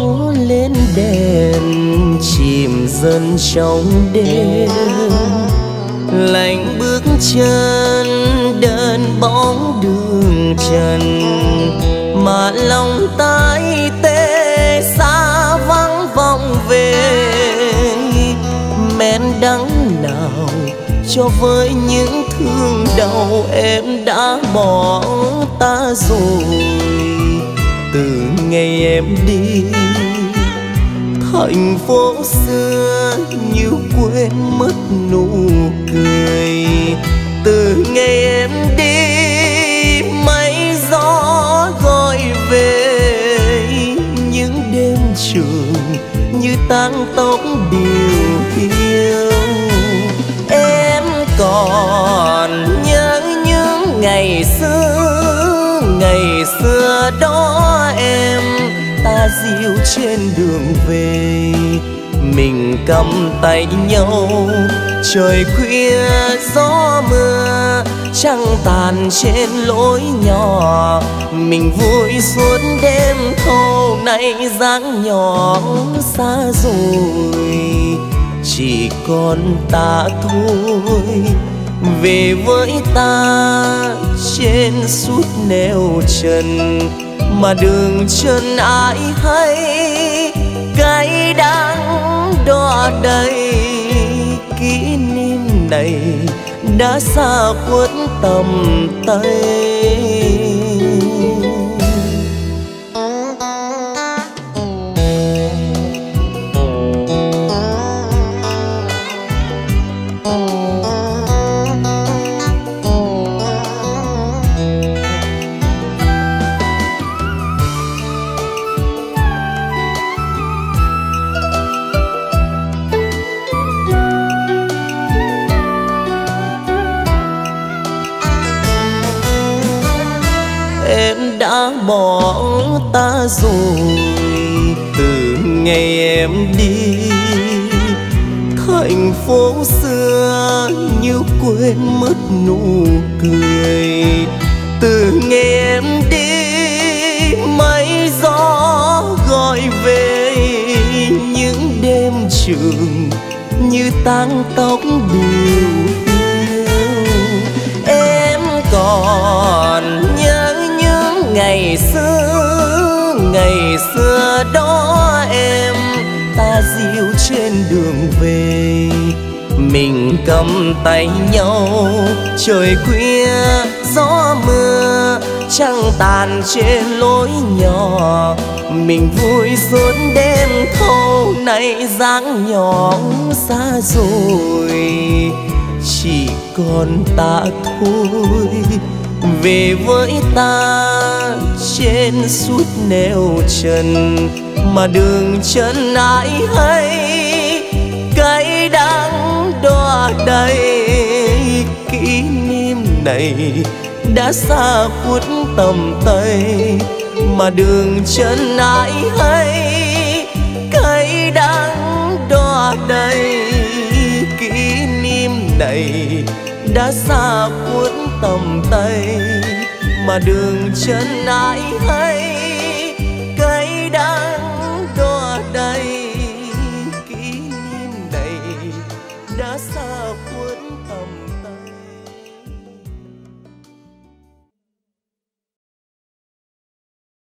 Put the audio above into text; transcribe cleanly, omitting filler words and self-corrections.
lên đèn chìm dần trong đêm, lạnh bước chân đơn bóng đường trần, mà lòng tay tê xa vắng vọng về. Men đắng nào cho với những thương đau em đã bỏ ta rồi. Từ ngày em đi, thành phố xưa như quên mất nụ cười. Từ ngày em đi, mây gió gọi về những đêm trường như tang tóc điều hiu. Em còn nhớ những ngày xưa đó em, ta dịu trên đường về, mình cầm tay nhau. Trời khuya gió mưa, trăng tàn trên lối nhỏ, mình vui suốt đêm thâu. Nay dáng nhỏ xa rồi, chỉ còn ta thôi. Về với ta trên suốt nẻo trần, mà đường chân ai hay cay đắng đọa đầy. Kỷ niệm này đã xa khuất tầm tay. Đã bỏ ta rồi. Từ ngày em đi, thành phố xưa như quên mất nụ cười. Từ ngày em đi, mây gió gọi về những đêm trường như tang tóc điều hiu. Em còn nhớ ngày xưa đó em, ta dịu trên đường về, mình cầm tay nhau. Trời khuya gió mưa, trăng tàn trên lối nhỏ, mình vui suốt đêm thâu. Nay dáng nhỏ xa rồi, chỉ còn ta thôi. Về với ta trên suốt nẻo trần, mà đường chân ai hay cay đắng đọa đầy. Kỷ niệm này đã xa khuất tầm tay, mà đường chân ai hay cay đắng đọa đầy. Kỷ niệm này đã xa khuất tầm tay, mà đường chân ai hay cay đắng đọa đầy. Kỷ niệm này đã xa khuất tầm tay.